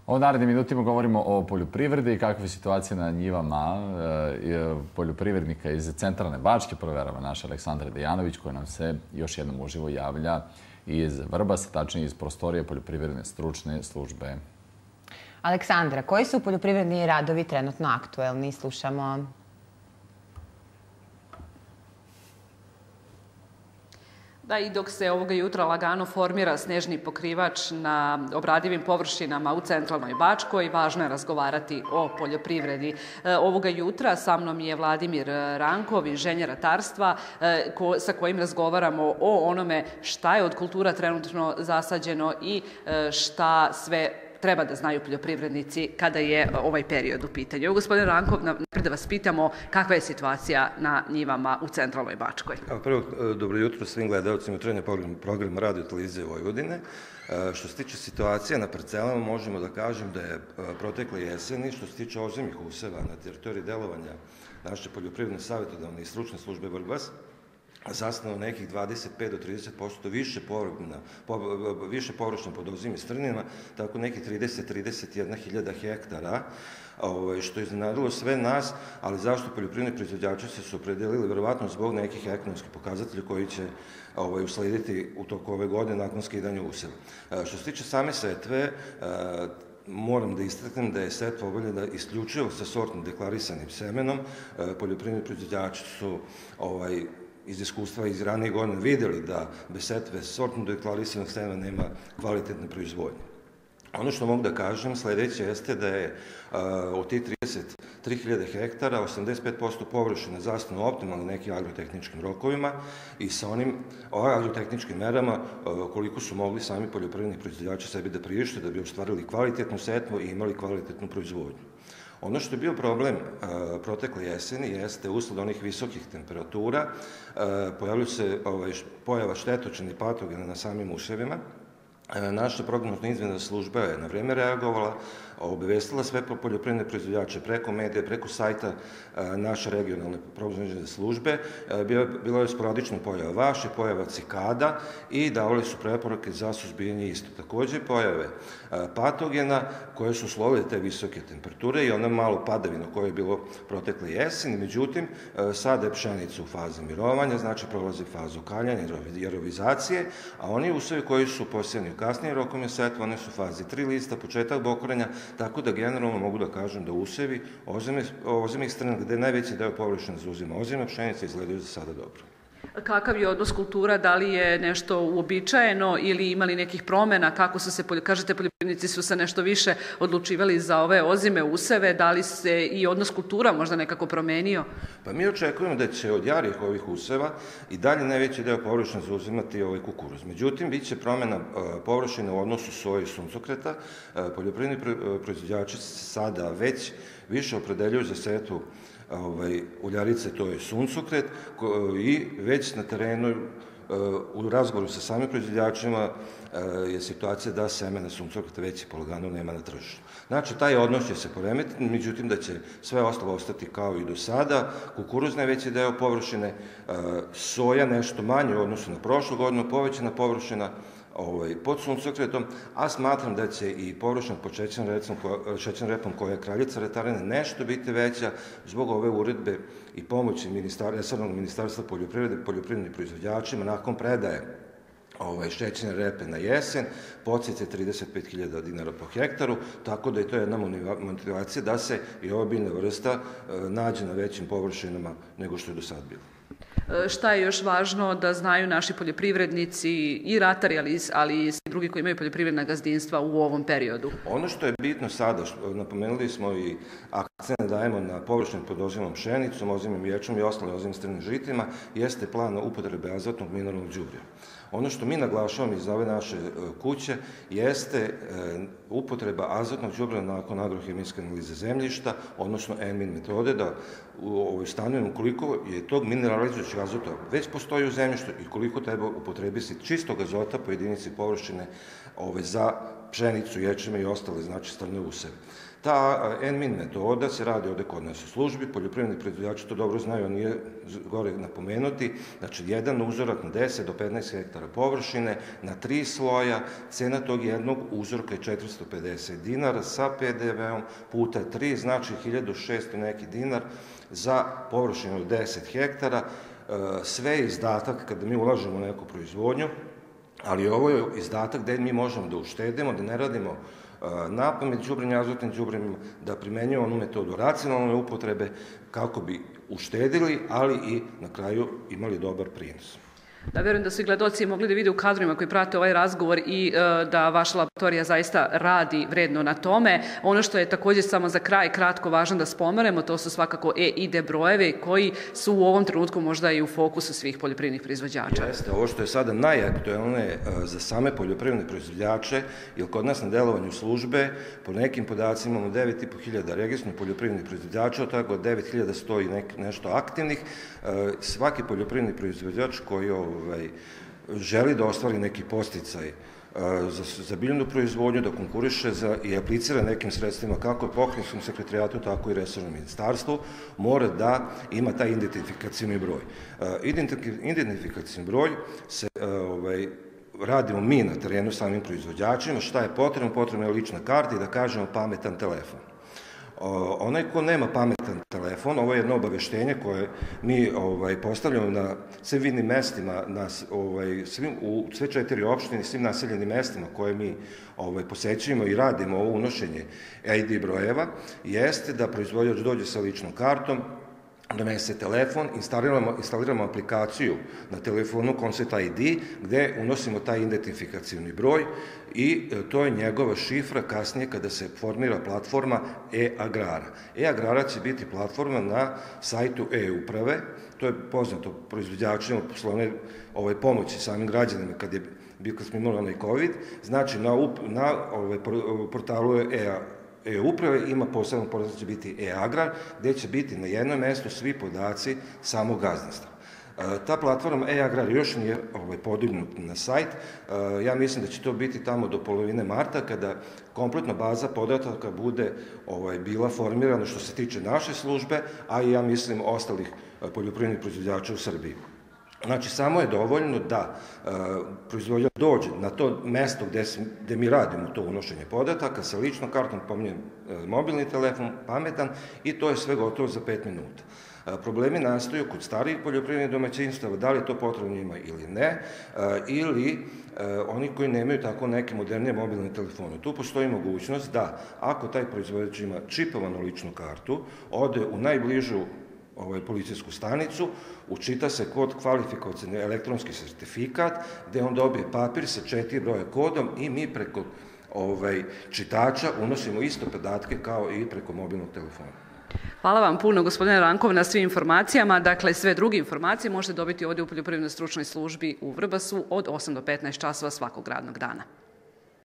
U narednim minutima govorimo o poljoprivredi i kakva je situacija na njivama poljoprivrednika iz centralne Bačke. Proverava naš Aleksandar Dejanović, koja nam se još jednom uživo javlja iz Vrbasa, tačnije iz prostorije poljoprivredne stručne službe. Aleksandra, koji su poljoprivredni radovi trenutno aktuelni? Slušamo. Da, i dok se ovoga jutra lagano formira snežni pokrivač na obradivim površinama u centralnoj Bačkoj, važno je razgovarati o poljoprivredi. Ovoga jutra sa mnom je Vladimir Rankov, inženjer ratarstva, sa kojim razgovaramo o onome šta je od kultura trenutno zasađeno i šta sve treba da znaju poljoprivrednici kada je ovaj period u pitanju. Evo, gospodin Rankov, napred da vas pitamo kakva je situacija na njivama u centralnoj Bačkoj. Prvo, dobro jutro svim gledalcima trenja programa Radio Televizije Vojvodine. Što se tiče situacije na parcelama, možemo da kažem da je protekle jeseni, što se tiče ozimih useva na teritoriji delovanja naše poljoprivredne savjetodavne i stručne službe Vrbas, zasnovano nekih 25 do 30% više površina pod ozimim strnjima, tako nekih 30-31 hiljada hektara, što je iznenadilo sve nas, ali zašto poljoprivredni proizvođači se opredelili, verovatno zbog nekih ekonomskih pokazatelja koji će uslediti u toku ove godine nakon skidanja useva. Što se tiče same setve, moram da istaknem da je setva obavljena isključivo sa sortno deklarisanim semenom. Poljoprivredni proizvođači su iz iskustva iz ranije godina vidjeli da bez setve sortno deklarisanog semena nema kvalitetne proizvodnje. Ono što mogu da kažem sledeće jeste da je od tih 33.000 hektara 85% površine zasnovano optimalno nekim agrotehničkim rokovima i sa onim agrotehničkim merama koliko su mogli sami poljoprivredni proizvođači sebi da priušte da bi ostvarili kvalitetnu setvu i imali kvalitetnu proizvodnju. Ono što je bio problem protekle jeseni jeste usled onih visokih temperatura, pojavljaju se pojava štetočine i patogena na samim usevima. Naša prognozna izvidna služba je na vreme reagovala, obavestila sve poljoprivredne proizvođače preko medija, preko sajta naše regionalne prognozne izvidne službe. Bilo je sporadično pojava vaše, pojava cikada i davali su preporuke za suzbijanje isto. Takođe pojave patogena koje su uslovile te visoke temperature i ona malo padavina koja je bilo protekle jeseni. Međutim, sada je pšenica u fazi mirovanja, znači prolazi fazu kaljanja i jerovizacije, a oni usevi koji su posejani u kasnije rokovima setva, one su u fazi 3 lista, početak bokorenja, tako da generalno mogu da kažem da usevi ozimih strana gde najveći deo površina zauzima ozimna pšenica izgledaju za sada dobro. Kakav je odnos kultura, da li je nešto uobičajeno ili imali nekih promena, kako su se, kažete, poljoprivrednici su se nešto više odlučivali za ove ozime useve, da li se i odnos kultura možda nekako promenio? Pa mi očekujemo da će od jarih ovih useva i dalje najveći deo površina zauzimati ovaj kukuruz. Međutim, bit će promena površine u odnosu soje i suncokreta. Poljoprivredni proizvođači sada već više opredeljuju za setvu uljarice, to je suncokret, i već na terenu u razgovoru sa samim proizvođačima je situacija da semena suncokreta već i polagano nema na tržištu. Znači, taj odnos će se poremetiti, međutim da će sve ostalo ostati kao i do sada, kukuruz najveći deo površine, soja nešto manje u odnosu na prošlu godinu, povećana površina pod suncokretom, a smatram da će i površina pod šećernom repom koja je kraljica retarine nešto biti veća zbog ove uredbe i pomoći resornog ministarstva poljoprivrede poljoprivrednim proizvođačima nakon predaje šećerne repe na jesen, podsjece 35.000 dinara po hektaru, tako da je to jedna motivacija da se i ova biljna vrsta nađe na većim površinama nego što je do sad bilo. Šta je još važno da znaju naši poljoprivrednici i ratari, ali i svi drugi koji imaju poljoprivredna gazdinstva u ovom periodu? Ono što je bitno sada, napomenuli smo i akcent dajemo na površinu pod ozimom pšenicom, ozimim ječmom i ostalim ozimim strnim žitima, jeste plan upotrebe azotnog mineralnog đubriva. Ono što mi naglašavamo iz ove naše kuće jeste upotreba azotnog đubriva nakon agrohemijske analize zemljišta, odnosno NMIN metode, da stanovimo koliko je tog mineralizujućeg azota već postoji u zemljištu i koliko treba upotrebiti čistog azota po jedinici površine za pšenicu, ječme i ostale, znači strne useve. Ta NMIN metoda se radi ovde kod nas u službi, poljoprivredni proizvođači to dobro znaju, a nije gore napomenuti, znači jedan uzorak na 10 do 15 hektara površine, na 3 sloja, cena tog jednog uzorka je 450 dinara sa PDV-om puta 3, znači 1600 neki dinar za površinu od 10 hektara, sve je izdatak kada mi ulažemo u neku proizvodnju, ali ovo je izdatak gde mi možemo da uštedimo, da ne radimo napamet đubrenja azotnim đubrevima, da primenjujemo onu metodu racionalne upotrebe kako bi uštedili, ali i na kraju imali dobar prinos. Da, verujem da su i gledaoci mogli da vide u kadrovima koji prate ovaj razgovor i da vaša laboratorija zaista radi vredno na tome. Ono što je također samo za kraj kratko važno da spomenemo, to su svakako e-ID brojevi koji su u ovom trenutku možda i u fokusu svih poljoprivrednih proizvođača. Jeste, ovo što je sada najaktuelnije za same poljoprivredne proizvođače, jer kod nas na delovanju službe, po nekim podacima imamo 9.500 registrovanih poljoprivrednih proizvođača, od toga 9.000 stoji nešto aktivnih. Svaki poljoprivredni proizvođač koji želi da ostvari neki podsticaj za biljnu proizvodnju, da konkuriše i aplicira nekim sredstvima kako pokrajinskom sekretarijatu, tako i resornom ministarstvu, mora da ima taj identifikacioni broj. Identifikacioni broj se radimo mi na terenu samim proizvođačima. Šta je potrebno? Potrebna je lična karta i da kažemo pametan telefon. Onaj ko nema pametan telefon, ovo je jedno obaveštenje koje mi postavljamo na svim vidnim mestima, u sve 4 opštine, svim naseljenim mestima koje mi posećujemo i radimo ovo unošenje ID brojeva, jeste da proizvođač dođe sa ličnom kartom, donese telefon, instaliramo aplikaciju na telefonu Concept ID, gde unosimo taj identifikacioni broj i to je njegova šifra kasnije kada se formira platforma e-agrara. E-agrara će biti platforma na sajtu e-uprave, to je poznato proizvođačima poslovne pomoći samim građanima kad smo imali onaj COVID, znači na portalu e-uprave ima poseban portal da će biti e-agrar, gde će biti na jednom mestu svi podaci samog gazdinstva. Ta platforma e-agrar još nije podignut na sajt. Ja mislim da će to biti tamo do polovine marta, kada kompletna baza podataka bude bila formirana što se tiče naše službe, a i ja mislim ostalih poljoprivrednih proizvođača u Srbiji. Znači, samo je dovoljno da proizvođač dođe na to mesto gde mi radimo to unošenje podataka sa ličnom kartom, pominjem mobilni telefon, pametan, i to je sve gotovo za 5 minuta. Problemi nastaju kod starijih poljoprivrednih domaćinstava, da li to potrebno njima ili ne, ili oni koji nemaju tako neke modernije mobilne telefone. Tu postoji mogućnost da, ako taj proizvođač ima čipovanu ličnu kartu, ode u najbližu policijsku stanicu, učita se kod kvalifikacioni elektronski sertifikat, gde on dobije papir sa 4 broja kodom i mi preko čitača unosimo isto podatke kao i preko mobilnog telefona. Hvala vam puno, gospodine Rankov, na svim informacijama. Dakle, sve druge informacije možete dobiti ovdje u Poljoprivrednoj stručnoj službi u Vrbasu od 8 do 15 časova svakog radnog dana.